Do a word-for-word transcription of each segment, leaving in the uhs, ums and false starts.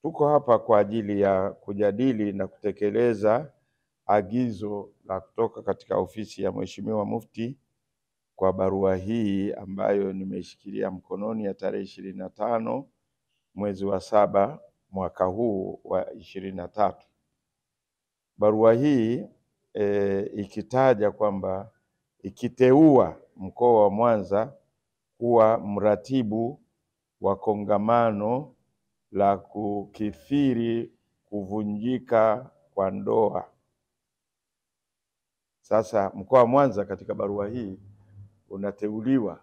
Tuko hapa kwa ajili ya kujadili na kutekeleza agizo la kutoka katika ofisi ya Mheshimiwa Mufti kwa barua hii ambayo nimeishikilia mkononi ya tarehe ishirini na tano mwezi wa saba mwaka huu wa ishirini na tatu. Barua hii e, ikitaja kwamba ikiteua mkoa wa Mwanza kuwa mratibu wa kongamano la kukithiri kuvunjika kwa ndoa. Sasa mkoa wa Mwanza katika barua hii unateuliwa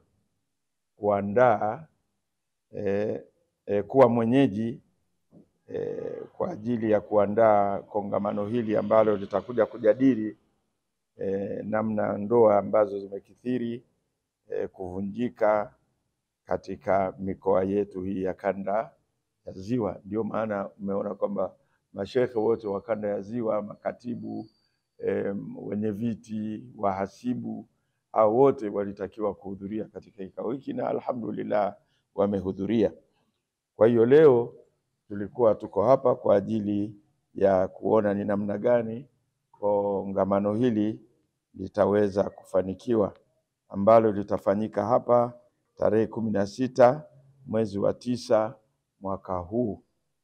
kuandaa e, e, kuwa mwenyeji e, kwa ajili ya kuandaa kongamano hili ambalo litakuja kujadili e, namna ndoa ambazo zimekithiri e, kuvunjika katika mikoa yetu hii ya kanda ya Ziwa. Ndio maana umeona kwamba mashehe wote wa kanda ya Ziwa, makatibu, e, wenye viti, wahasibu, hao wote walitakiwa kuhudhuria katika kikao hiki na alhamdulillah wamehudhuria. Kwa hiyo leo tulikuwa tuko hapa kwa ajili ya kuona ni namna gani kongamano hili litaweza kufanikiwa, ambalo litafanyika hapa tarehe kumi na sita mwezi wa tisa mwaka huu.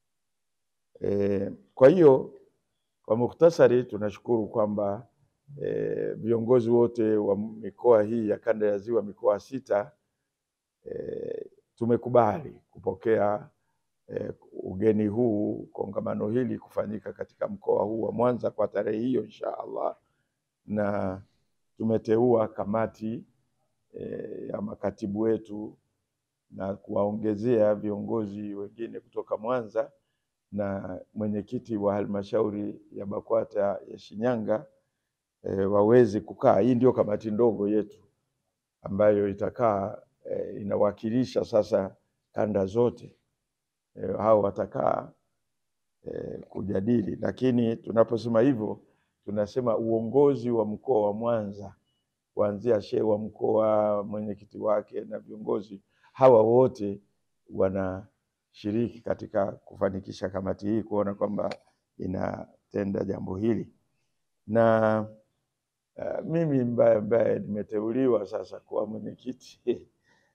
E, kwa hiyo kwa mukhtasari tunashukuru kwamba e, viongozi wote wa mikoa hii ya kanda ya Ziwa, mikoa sita, e, tumekubali kupokea e, ugeni huu, kongamano hili kufanyika katika mkoa huu wa Mwanza kwa tarehe hiyo insha Allah, na tumeteua kamati e, ya makatibu wetu na kuwaongezea viongozi wengine kutoka Mwanza na mwenyekiti wa halmashauri ya BAKWATA ya Shinyanga e, waweze kukaa. Hii ndio kamati ndogo yetu ambayo itakaa e, inawakilisha sasa kanda zote. E, hao watakaa e, kujadili, lakini tunaposema hivyo tunasema uongozi wa mkoa wa Mwanza kuanzia shehe wa mkoa, mwenyekiti wake na viongozi hawa wote wanashiriki katika kufanikisha kamati hii kuona kwamba inatenda jambo hili. Na uh, mimi ambaye ambaye nimeteuliwa sasa kuwa mwenyekiti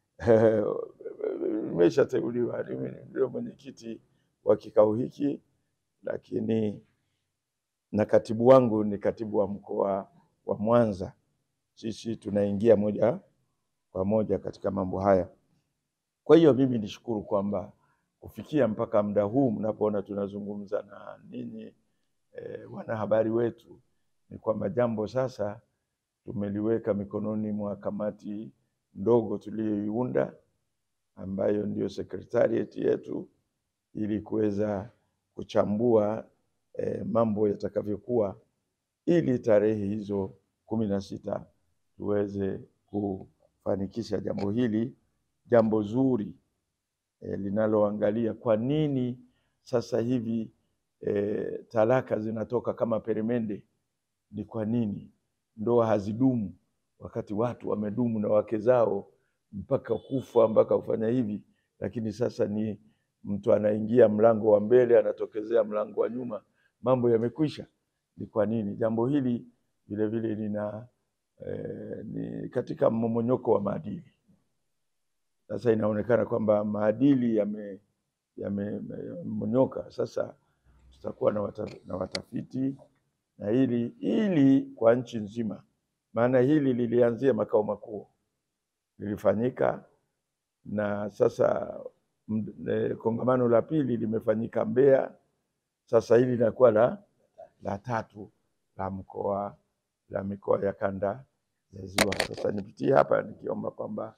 nimeshateuliwa, ndio mwenyekiti wa kikao hiki, lakini na katibu wangu ni katibu wa mkoa wa Mwanza. Sisi tunaingia moja kwa moja katika mambo haya. Kwa hiyo mimi nishukuru kwamba kufikia mpaka muda huu mnapoona tunazungumza na ninyi e, wanahabari wetu, ni kwamba jambo sasa tumeliweka mikononi mwa kamati ndogo tuliyoiunda ambayo ndio secretariat yetu, ili kuweza kuchambua e, mambo yatakavyokuwa, ili tarehe hizo kumi na sita tuweze kufanikisha jambo hili, jambo zuri e, linaloangalia kwa nini sasa hivi e, talaka zinatoka kama peremende. Ni kwa nini ndoa hazidumu wakati watu wamedumu na wake zao mpaka kufa, mpaka kufanya hivi, lakini sasa ni mtu anaingia mlango wa mbele anatokezea mlango wa nyuma, mambo yamekwisha. Ni kwa nini? Jambo hili vile vile lina eh, ni katika mmomonyoko wa maadili. Sasa inaonekana kwamba maadili yame yamemonyoka. Sasa tutakuwa na, wata, na watafiti na hili ili kwa nchi nzima, maana hili lilianzia makao makuu, lilifanyika na sasa e, kongamano la pili limefanyika Mbeya, sasa hili linakuwa la la tatu la mkoa la mikoa ya kanda ya Ziwa. Sasa nipitie hapa nikiomba kwamba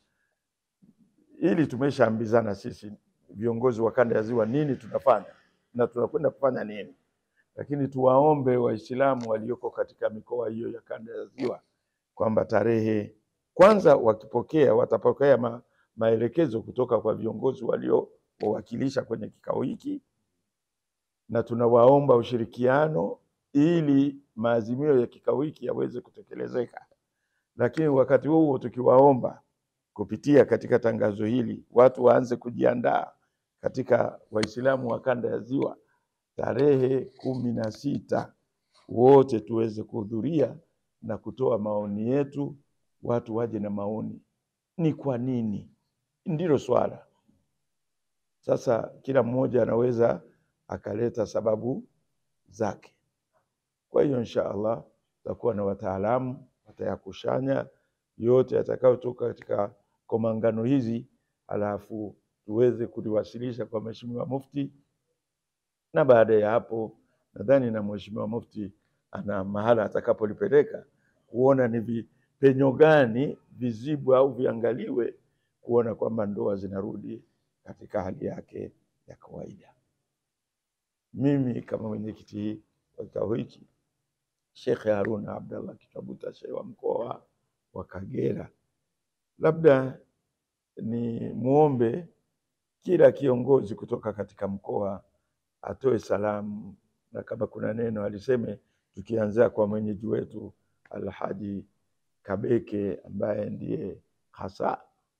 ili tumeshaambizana sisi viongozi wa kanda ya Ziwa nini tunafanya na tunakwenda kufanya nini, lakini tuwaombe Waislamu walioko katika mikoa hiyo ya kanda ya Ziwa kwamba tarehe kwanza wakipokea watapokea ma, maelekezo kutoka kwa viongozi waliowakilisha kwenye kikao hiki, na tunawaomba ushirikiano ili maazimio ya kikao hiki yaweze kutekelezeka. Lakini wakati huo tukiwaomba kupitia katika tangazo hili watu waanze kujiandaa katika Waislamu wa kanda ya Ziwa tarehe kumi na sita wote tuweze kuhudhuria na kutoa maoni yetu, watu waje na maoni. Ni kwa nini? Ndilo swala. Sasa kila mmoja anaweza akaleta sababu zake. Kwa hiyo insha Allah tutakuwa na wataalamu watayakushanya yote yatakayotoka katika komangano hizi, alafu tuweze kuliwasilisha kwa Mheshimiwa Mufti, na baada ya hapo nadhani na Mheshimiwa Mufti ana mahala atakapolipeleka kuona ni vipenyo gani vizibu au viangaliwe kuona kwamba ndoa zinarudi katika hali yake ya kawaida. Mimi kama mwenyekiti wa kikao hiki, Sheikh Harun Abdallah Kichwabuta, Sheikh wa mkoa wa Kagera, labda ni muombe kila kiongozi kutoka katika mkoa atoe salamu, na kama kuna neno aliseme, tukianzia kwa mwenyeji wetu Alhaji Kabeke ambaye ndiye hasa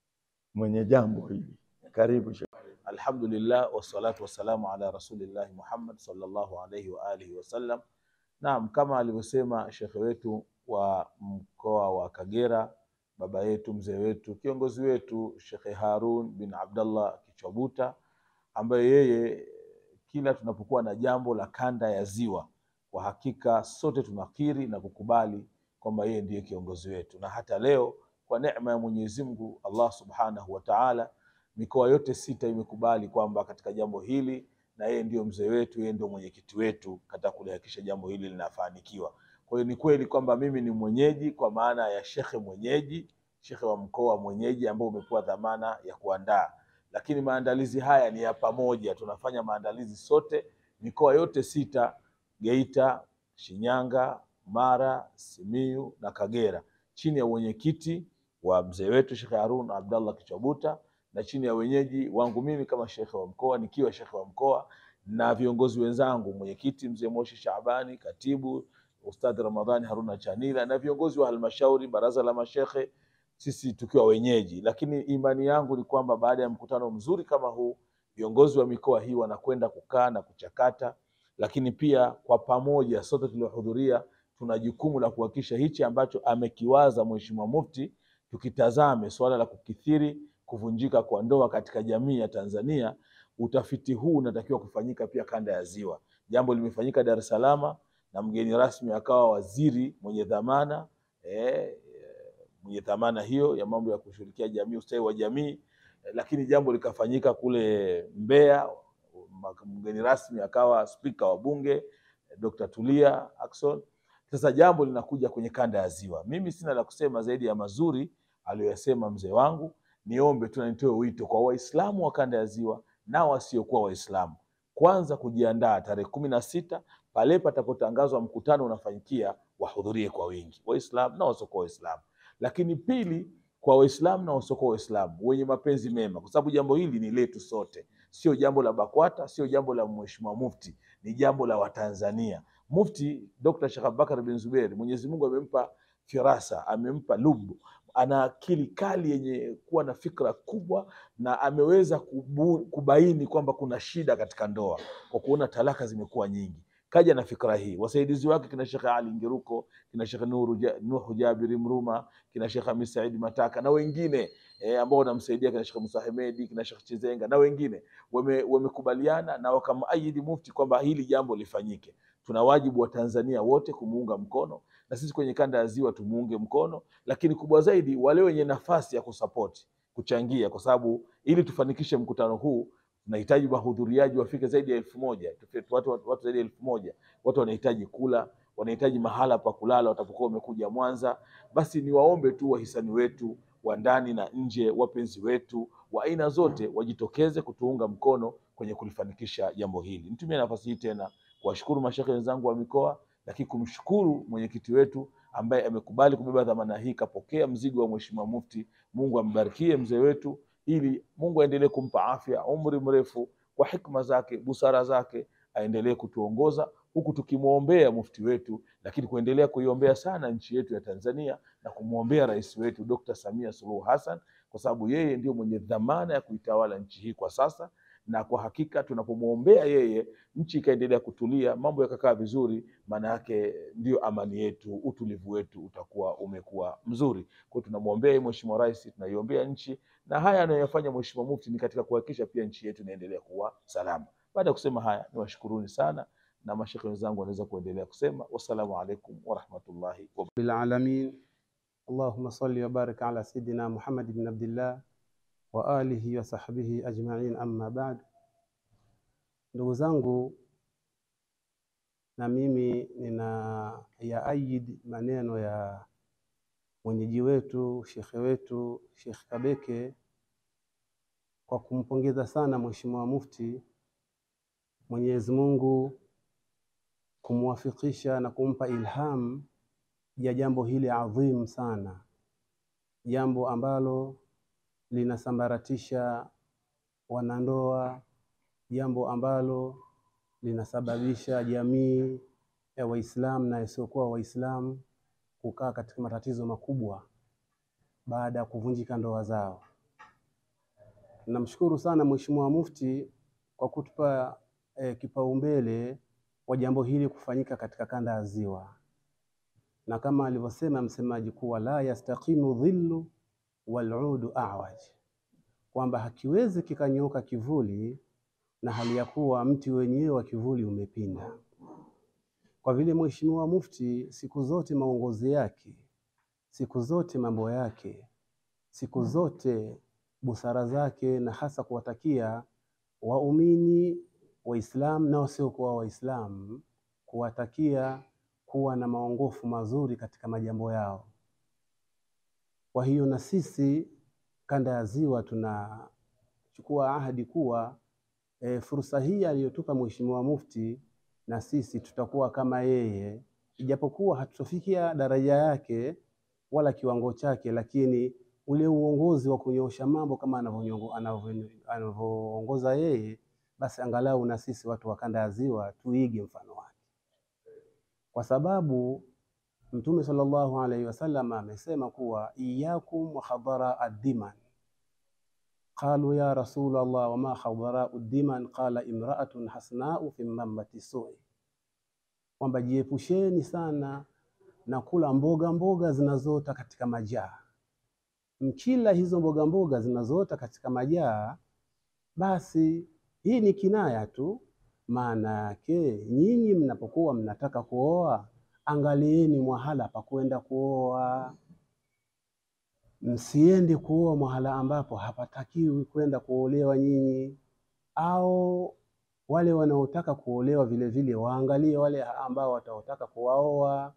mwenye jambo hili. Karibu Sheikh. Alhamdulillah wassalatu wassalamu ala rasulillah Muhammad sallallahu alayhi wa alihi wasallam. Naam, kama alivyosema shekhe wetu wa mkoa wa Kagera, baba yetu, mzee wetu, kiongozi wetu Sheikh Harun bin Abdallah Kichwabuta, ambaye yeye kila tunapokuwa na jambo la kanda ya Ziwa, kwa hakika sote tunakiri na kukubali kwamba yeye ndiye kiongozi wetu. Na hata leo kwa neema ya Mwenyezi Mungu Allah Subhanahu wa Ta'ala, mikoa yote sita imekubali kwamba katika jambo hili na yeye ndio mzee wetu, yeye ndio mwenyekiti wetu katika kulihakikisha jambo hili linafanikiwa. Kwa hiyo ni kweli kwamba mimi ni mwenyeji kwa maana ya shekhe mwenyeji, shekhe wa mkoa mwenyeji ambao umepewa dhamana ya kuandaa. Lakini maandalizi haya ni ya pamoja, tunafanya maandalizi sote, mikoa yote sita, Geita, Shinyanga, Mara, Simiyu na Kagera, chini ya mwenyekiti wa mzee wetu Sheikh Harun Abdallah Kichwabuta, na chini ya wenyeji wangu mimi kama shekhe wa mkoa, nikiwa shekhe wa mkoa, na viongozi wenzangu, mwenyekiti mzee Moshi Shabani, katibu Ustadh Ramadhani Haruna Chanila, na viongozi wa halmashauri, baraza la mashekhe, sisi tukiwa wenyeji. Lakini imani yangu ni kwamba baada ya mkutano mzuri kama huu, viongozi wa mikoa hii wanakwenda kukaa na kuchakata, lakini pia kwa pamoja sote tuliohudhuria tuna jukumu la kuhakikisha hichi ambacho amekiwaza Mheshimiwa Mufti, tukitazame swala la kukithiri kuvunjika kwa ndoa katika jamii ya Tanzania. Utafiti huu unatakiwa kufanyika pia kanda ya Ziwa. Jambo limefanyika Dar es Salaam na mgeni rasmi akawa waziri mwenye dhamana eh, mwenye dhamana hiyo ya mambo ya kushirikia jamii, ustawi wa jamii, eh, lakini jambo likafanyika kule Mbeya, mgeni rasmi akawa spika wa bunge eh, Doctor Tulia Ackson. Sasa jambo linakuja kwenye kanda ya Ziwa. Mimi sina la kusema zaidi ya mazuri aliyosema mzee wangu. Niombe tu na nitoe wito kwa Waislamu wa kanda ya Ziwa na wasiokuwa Waislamu, kwanza kujiandaa tarehe kumi na sita pale patapotangazwa mkutano unafanyikia, wahudhurie kwa wingi, Waislamu na wasiokuwa Waislamu. Lakini pili, kwa Waislamu na wasiokuwa Waislamu wenye mapenzi mema, kwa sababu jambo hili ni letu sote, sio jambo la BAKWATA, sio jambo la Mheshimiwa Mufti, ni jambo la Watanzania. Mufti Doctor Sheikh Abubakar bin Zubair, Mwenyezi Mungu amempa firasa, amempa lubu, ana akili kali yenye kuwa na fikra kubwa, na ameweza kubu, kubaini kwamba kuna shida katika ndoa kwa kuona talaka zimekuwa nyingi. Kaja na fikra hii, wasaidizi wake kina Sheikh Ali Ngeruko, kina Sheikh Nuru Nuhu Jabiri Mruma, kina Sheikh Hamis Said Mataka na wengine eh, ambao wanamsaidia, kina Sheikh Musa Hemedi, kina Sheikh Chizenga na wengine, wamekubaliana wame na wakamaahidi Mufti kwamba hili jambo lifanyike. Tuna wajibu wa Tanzania wote kumuunga mkono, na sisi kwenye kanda ya Ziwa tumuunge mkono, lakini kubwa zaidi wale wenye nafasi ya kusupport, kuchangia, kwa sababu ili tufanikishe mkutano huu tunahitaji wahudhuriaji wafike zaidi ya elfu moja, watu, watu, watu zaidi ya elfu moja. Watu wanahitaji kula, wanahitaji mahala pa kulala watapokuwa wamekuja Mwanza. Basi niwaombe tu wahisani wetu wa ndani na nje, wapenzi wetu wa aina zote wajitokeze kutuunga mkono kwenye kulifanikisha jambo hili. Nitumie nafasi hii tena kuwashukuru mashekhe wenzangu wa mikoa, lakini kumshukuru mwenyekiti wetu ambaye amekubali kubeba dhamana hii, kapokea mzigo wa Mheshimiwa Mufti. Mungu ambarikie mzee wetu, ili Mungu aendelee kumpa afya, umri mrefu, kwa hikma zake, busara zake, aendelee kutuongoza huku tukimuombea mufti wetu, lakini kuendelea kuiombea sana nchi yetu ya Tanzania na kumuombea rais wetu Doctor Samia Suluhu Hassan, kwa sababu yeye ndio mwenye dhamana ya kuitawala nchi hii kwa sasa, na kwa hakika tunapomwombea yeye nchi ikaendelea kutulia, mambo yakakaa vizuri, maana yake ndio amani yetu, utulivu wetu utakuwa umekuwa mzuri. Kwa hiyo tunamwombea Mheshimiwa Rais, tunaiombea nchi, na haya anayofanya Mheshimiwa Mufti ni katika kuhakikisha pia nchi yetu inaendelea kuwa salama. Baada ya kusema haya, niwashukuruni sana, na mashekhe wenzangu wanaweza kuendelea kusema. Wassalamu alaikum warahmatullahi wabarakatuh. bil alamin. Allahumma salli wa barik ala sayidina Muhammad ibn Abdillah wa alihi wa sahbihi ajma'in, amma ba'd. Ndugu zangu, na mimi nina yaayid maneno ya mwenyeji wetu shekhe wetu Sheikh Kabeke kwa kumpongeza sana Mheshimiwa Mufti, Mwenyezi Mungu kumwafikisha na kumpa ilham ya jambo hili adhim sana, jambo ambalo linasambaratisha wanandoa, jambo ambalo linasababisha jamii ya Waislamu na isiyokuwa Waislamu kukaa katika matatizo makubwa baada ya kuvunjika ndoa zao. Namshukuru sana Mheshimiwa Mufti kwa kutupa eh, kipaumbele kwa jambo hili kufanyika katika kanda ya Ziwa, na kama alivyosema msemaji kuwa la yastaqimu dhillu waludu a'waj, kwamba hakiwezi kikanyoka kivuli na hali ya kuwa mti wenyewe wa kivuli umepinda. Kwa vile Mheshimiwa Mufti siku zote maongozi yake, siku zote mambo yake, siku zote busara zake, na hasa kuwatakia waumini Waislamu na wasiokuwa Waislamu, kuwatakia kuwa na maongofu mazuri katika majambo yao. Kwa hiyo na sisi kanda ya Ziwa tunachukua ahadi kuwa e, fursa hii aliyotupa Mheshimiwa Mufti, na sisi tutakuwa kama yeye, ijapokuwa hatutofikia daraja yake wala kiwango chake, lakini ule uongozi wa kunyoosha mambo kama anavyoongoza yeye, basi angalau na sisi watu wa kanda ya Ziwa tuige mfano wake, kwa sababu Mtume sallallahu alaihi wasallam amesema kuwa iyakum wa khadara ad-diman. Qalu ya Rasulullah wa ma khadara ad-diman? Qala imra'atun hasna'u fi mammati su'i, kwamba jiepusheni sana na kula mboga mboga zinazoota katika majaa. Mkila hizo mboga mboga zinazoota katika majaa, basi hii ni kinaya tu. Maana yake nyinyi mnapokuwa mnataka kuoa, angalieni mwahala pa kwenda kuoa. Msiende kuoa mwahala ambapo hapatakiwi kwenda kuolewa nyinyi. Au wale wanaotaka kuolewa vile vile waangalie wale ambao wataotaka kuwaoa.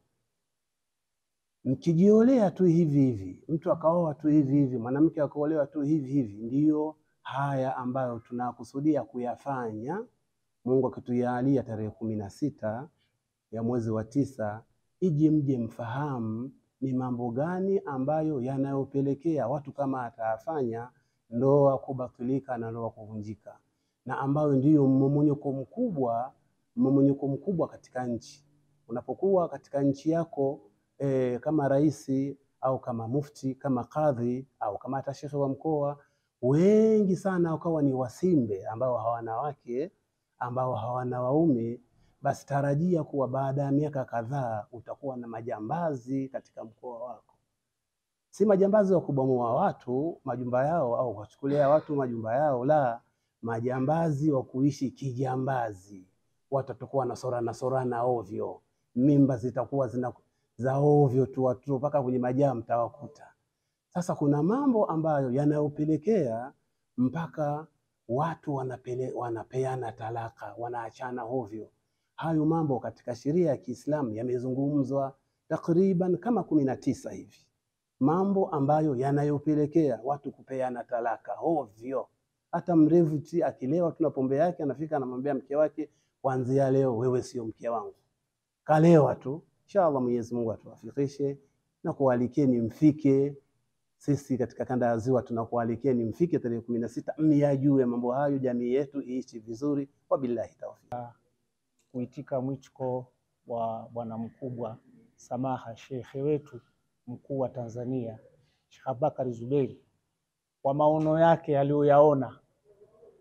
Mkijiolea tu hivi hivi, mtu akaoa tu hivi hivi, mwanamke akaolewa tu hivi hivi, ndiyo haya ambayo tunakusudia kuyafanya. Mungu akitujalia tarehe kumi na sita ya mwezi wa tisa, ije mje mfahamu ni mambo gani ambayo yanayopelekea watu kama atafanya ndoa kubatilika na ndoa kuvunjika, na ambayo ndiyo mmomonyoko mkubwa, mmomonyoko mkubwa katika nchi. Unapokuwa katika nchi yako e, kama raisi au kama mufti, kama kadhi au kama hata shekhe wa mkoa, wengi sana wakawa ni wasimbe ambao hawana wake, ambao hawana waume, basi tarajia kuwa baada ya miaka kadhaa utakuwa na majambazi katika mkoa wako. Si majambazi wa kubomoa watu majumba yao au kuchukulia watu majumba yao, la, majambazi wa kuishi kijambazi. Watatakuwa na sorana sorana ovyo, mimba zitakuwa zina za ovyo tu, watu mpaka kwenye majaa mtawakuta. Sasa kuna mambo ambayo yanayopelekea mpaka watu wanapele, wanapeana talaka, wanaachana ovyo. Hayo mambo katika sheria ya Kiislamu yamezungumzwa takriban kama kumi na tisa hivi, mambo ambayo yanayopelekea watu kupeana talaka ovyo. Hata mrevuti akilewa tuna pombe yake, anafika anamwambia mke wake, kuanzia leo wewe sio mke wangu. Kalewa tu. Inshallah Mwenyezi Mungu atuwafikishe na kualikeni mfike. Sisi katika kanda ya Ziwa tunakualikeni mfike tarehe kumi na sita, myajue mambo hayo, jamii yetu iishi vizuri. Wabillahi tawfik. Kuitika mwitiko wa bwana mkubwa Samaha, shekhe wetu mkuu wa Tanzania, Sheikh Abubakar Zuberi, kwa maono yake aliyoyaona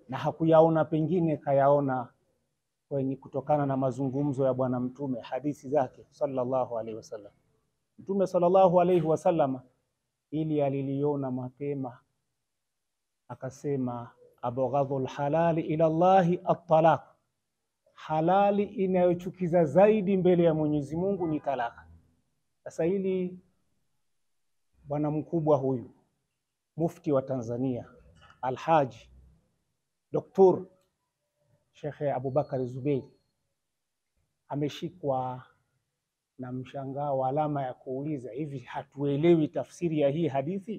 na hakuyaona, pengine kayaona kwenye kutokana na mazungumzo ya Bwana Mtume, hadithi zake sallallahu alaihi wasallam. Mtume sallallahu alaihi wasallam ili aliliona mapema, akasema abghadhul halali ila Allahi at-talaq, halali inayochukiza zaidi mbele ya Mwenyezi Mungu ni talaka. Sasa hili bwana mkubwa huyu mufti wa Tanzania Alhaji Doktor Sheikh Abubakar Zubeiri ameshikwa na mshangao, alama ya kuuliza, hivi hatuelewi tafsiri ya hii hadithi?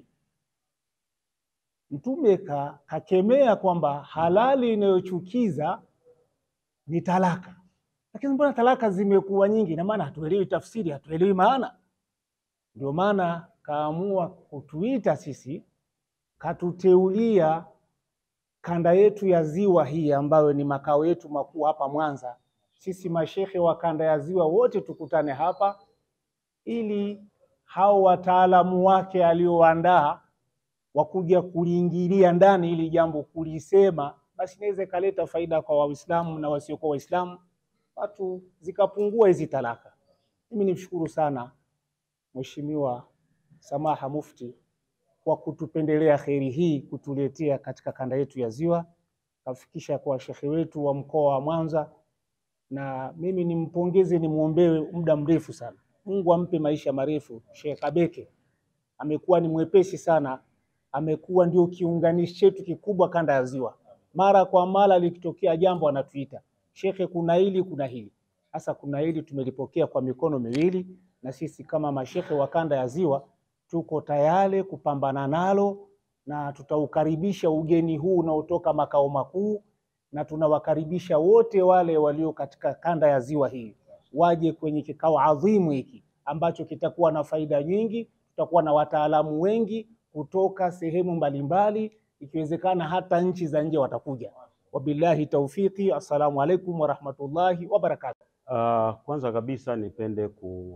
Mtume ka, kakemea kwamba halali inayochukiza ni talaka, lakini mbona talaka zimekuwa nyingi? Na maana hatuelewi tafsiri, hatuelewi maana. Ndio maana kaamua kutuita sisi, katuteulia kanda yetu ya ziwa hii ambayo ni makao yetu makuu hapa Mwanza. Sisi mashehe wa kanda ya ziwa wote tukutane hapa, ili hao wataalamu wake alioandaa wakuja kuliingilia ndani ili jambo kulisema, basi inaweza kaleta faida kwa Waislamu na wasiokuwa Waislamu, watu zikapungua hizi talaka. Mimi nimshukuru sana Mheshimiwa Samaha Mufti kwa kutupendelea kheri hii, kutuletea katika kanda yetu ya ziwa, kafikisha kwa shekhe wetu wa mkoa wa Mwanza, na mimi nimpongeze, nimuombewe muda mrefu sana, Mungu ampe maisha marefu. Sheikh Kabeke amekuwa ni mwepesi sana, amekuwa ndio kiunganishi chetu kikubwa kanda ya ziwa. Mara kwa mara likitokea jambo anatuita, shekhe, kuna hili kuna hili. Sasa kuna hili tumelipokea kwa mikono miwili, na sisi kama mashekhe wa kanda ya ziwa tuko tayari kupambana nalo, na tutaukaribisha ugeni huu unaotoka makao makuu, na tunawakaribisha wote wale walio katika kanda ya ziwa hii waje kwenye kikao adhimu hiki ambacho kitakuwa na faida nyingi. Tutakuwa na wataalamu wengi kutoka sehemu mbalimbali, ikiwezekana hata nchi za nje watakuja. Wabillahi taufiki. Assalamu alaikum warahmatullahi wabarakatuh. Uh, kwanza kabisa nipende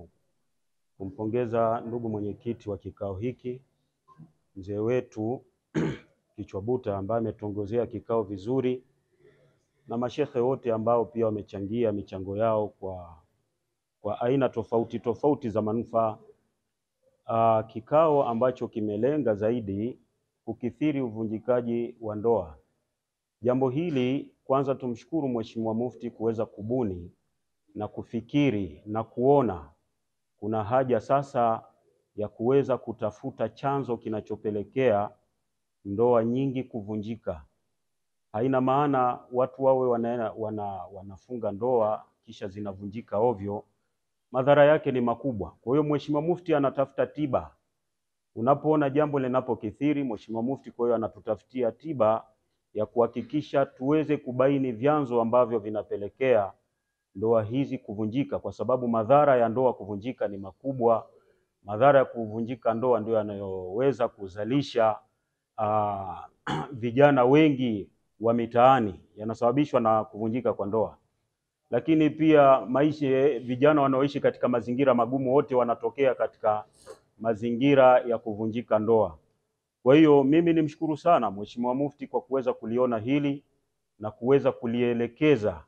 kumpongeza ndugu mwenyekiti wa kikao hiki, mzee wetu Kichwabuta, ambaye ametongozea kikao vizuri, na mashehe wote ambao pia wamechangia michango yao kwa, kwa aina tofauti tofauti za manufaa. Uh, kikao ambacho kimelenga zaidi kukithiri uvunjikaji wa ndoa. Jambo hili kwanza tumshukuru Mheshimiwa Mufti kuweza kubuni na kufikiri na kuona kuna haja sasa ya kuweza kutafuta chanzo kinachopelekea ndoa nyingi kuvunjika. Haina maana watu wawe wana, wana, wanafunga ndoa kisha zinavunjika ovyo. Madhara yake ni makubwa. Kwa hiyo Mheshimiwa Mufti anatafuta tiba. Unapoona jambo linapokithiri, Mheshimiwa Mufti kwa hiyo anatutafutia tiba ya kuhakikisha tuweze kubaini vyanzo ambavyo vinapelekea ndoa hizi kuvunjika, kwa sababu madhara ya ndoa kuvunjika ni makubwa. Madhara ya kuvunjika ndoa ndio yanayoweza kuzalisha uh, vijana wengi wa mitaani, yanasababishwa na kuvunjika kwa ndoa. Lakini pia maisha, vijana wanaoishi katika mazingira magumu wote wanatokea katika mazingira ya kuvunjika ndoa. Kwa hiyo mimi nimshukuru sana Mheshimiwa Mufti kwa kuweza kuliona hili na kuweza kulielekeza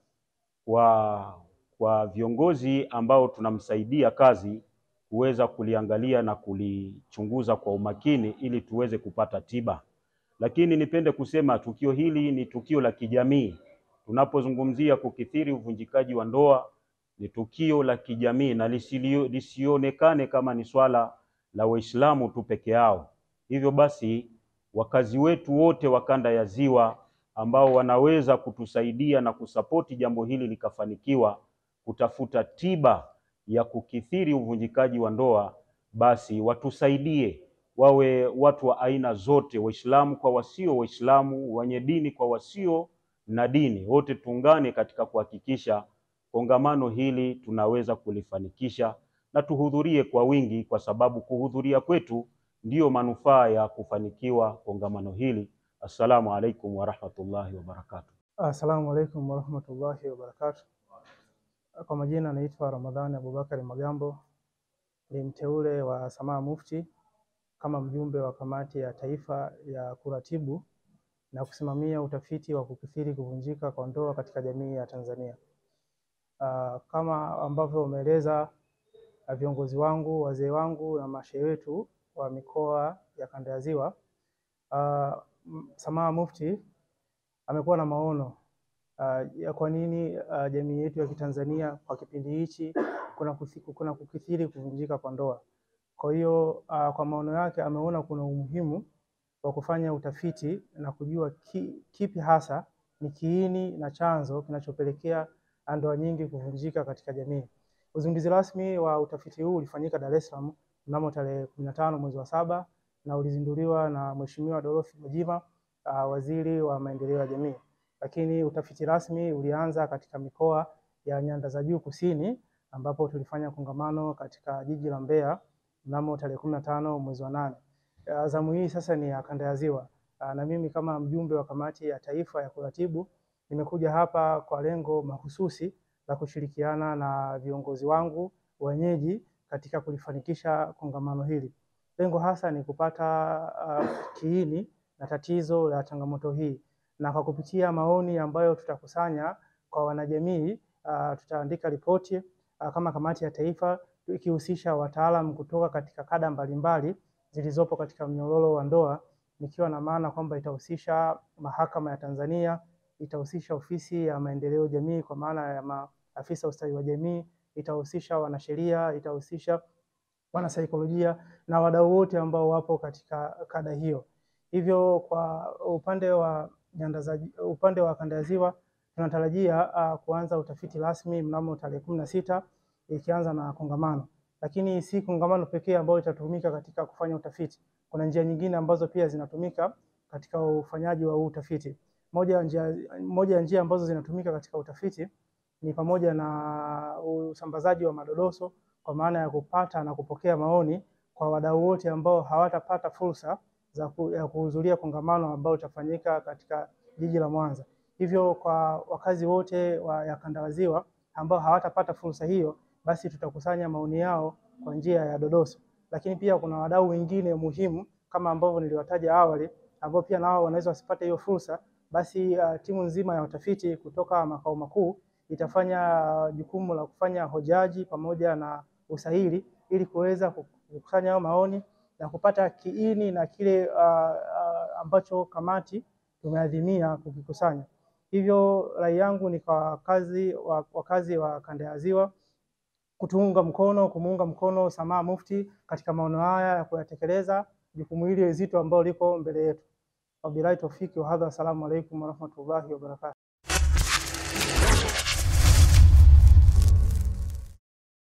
kwa, kwa viongozi ambao tunamsaidia kazi kuweza kuliangalia na kulichunguza kwa umakini ili tuweze kupata tiba. Lakini nipende kusema tukio hili ni tukio la kijamii. Tunapozungumzia kukithiri uvunjikaji wa ndoa, ni tukio la kijamii na lisionekane kama ni swala la Waislamu tu peke yao. Hivyo basi wakazi wetu wote wa kanda ya ziwa ambao wanaweza kutusaidia na kusapoti jambo hili likafanikiwa kutafuta tiba ya kukithiri uvunjikaji wa ndoa, basi watusaidie, wawe watu wa aina zote, Waislamu kwa wasio Waislamu, wenye dini kwa wasio na dini, wote tuungane katika kuhakikisha kongamano hili tunaweza kulifanikisha, na tuhudhurie kwa wingi, kwa sababu kuhudhuria kwetu ndiyo manufaa ya kufanikiwa kongamano hili. Assalamu alaikum warahmatullahi wabarakatuh. Assalamu alaikum warahmatullahi wabarakatuh. Kwa majina naitwa Ramadhani Abubakar Magambo, ni mteule wa Samaha Mufti kama mjumbe wa kamati ya taifa ya kuratibu na kusimamia utafiti wa kukithiri kuvunjika kwa ndoa katika jamii ya Tanzania. Uh, kama ambavyo umeeleza uh, viongozi wangu, wazee wangu na mashehe wetu wa mikoa ya Kanda ya Ziwa, uh, Samaha Mufti amekuwa na maono uh, ya kwa nini uh, jamii yetu ya Kitanzania kwa kipindi hichi kuna, kuna kukithiri kuvunjika kwa ndoa. Kwa hiyo uh, kwa maono yake ameona kuna umuhimu wa kufanya utafiti na kujua ki, kipi hasa ni kiini na chanzo kinachopelekea ndoa nyingi kuvunjika katika jamii. Uzinduzi rasmi wa utafiti huu ulifanyika Dar es Salaam mnamo tarehe kumi na tano mwezi wa saba na ulizinduliwa na Mheshimiwa Dorothy Gwajima, uh, waziri wa maendeleo ya jamii. Lakini utafiti rasmi ulianza katika mikoa ya Nyanda za Juu Kusini, ambapo tulifanya kongamano katika jiji la Mbeya mnamo tarehe kumi na tano mwezi wa nane. Zamu hii sasa ni ya Kanda ya Ziwa, na mimi kama mjumbe wa kamati ya taifa ya kuratibu nimekuja hapa kwa lengo mahususi la kushirikiana na viongozi wangu wenyeji katika kulifanikisha kongamano hili. Lengo hasa ni kupata uh, kiini na tatizo la changamoto hii, na kwa kupitia maoni ambayo tutakusanya kwa wanajamii uh, tutaandika ripoti uh, kama kamati ya taifa ikihusisha wataalamu kutoka katika kada mbalimbali zilizopo katika mnyororo wa ndoa, nikiwa na maana kwamba itahusisha mahakama ya Tanzania, itahusisha ofisi ya maendeleo jamii kwa maana ya maafisa ustawi wa jamii, itahusisha wanasheria, itahusisha wanasaikolojia na wadau wote ambao wapo katika kada hiyo. Hivyo kwa upande wa Nyanda za upande wa Kanda ya Ziwa tunatarajia uh, kuanza utafiti rasmi mnamo tarehe kumi na sita ikianza na kongamano. Lakini si kongamano pekee ambayo itatumika katika kufanya utafiti. Kuna njia nyingine ambazo pia zinatumika katika ufanyaji wa utafiti. Moja ya njia, moja ya njia ambazo zinatumika katika utafiti ni pamoja na usambazaji wa madodoso, kwa maana ya kupata na kupokea maoni kwa wadau wote ambao hawatapata fursa za ku, ya kuhudhuria kongamano ambao utafanyika katika jiji la Mwanza. Hivyo kwa wakazi wote wa ya Kanda ya Ziwa ambao hawatapata fursa hiyo, basi tutakusanya maoni yao kwa njia ya dodoso. Lakini pia kuna wadau wengine muhimu kama ambavyo niliwataja awali, ambao pia nao wanaweza wasipate hiyo fursa, basi uh, timu nzima ya utafiti kutoka makao makuu itafanya uh, jukumu la kufanya hojaji pamoja na usahili ili kuweza kukusanya hayo maoni na kupata kiini na kile uh, uh, ambacho kamati tumeadhimia kukikusanya. Hivyo rai yangu ni kwa wakazi wa, wakazi wa Kanda ya Ziwa kutuunga mkono, kumuunga mkono Samaha Mufti katika maono haya ya kuyatekeleza jukumu hili zito ambalo liko mbele yetu. Wabillahi tawfiki wa hadha, assalamu alaikum warahmatullahi wabarakatuh.